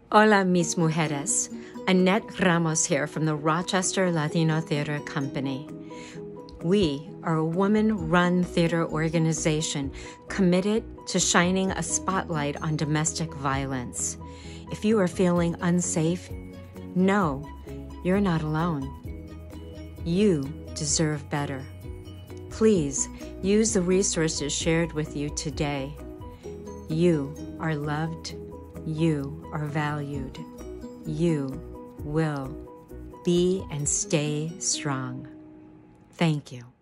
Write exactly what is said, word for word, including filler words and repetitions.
Hola, mis mujeres. Annette Ramos here from the Rochester Latino Theater Company. We are a woman-run theater organization committed to shining a spotlight on domestic violence. If you are feeling unsafe, know you're not alone. You deserve better. Please use the resources shared with you today. You are loved. You are valued. You will be and stay strong. Thank you.